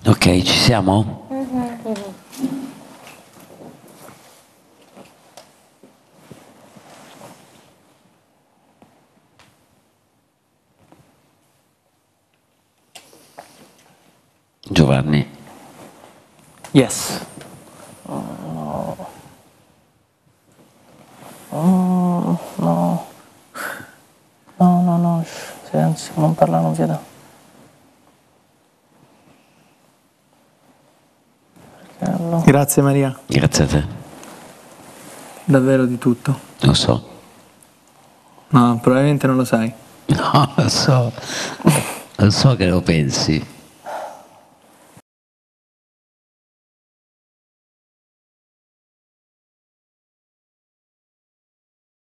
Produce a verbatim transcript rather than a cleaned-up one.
Ok, ci siamo? Mm-hmm. Giovanni. Yes. Oh, no. No, no, no, no. Silenzio, non parla, non vedo. Perché... Grazie Maria. Grazie a te. Davvero di tutto. Lo so. No, probabilmente non lo sai. No, lo so. Lo so che lo pensi.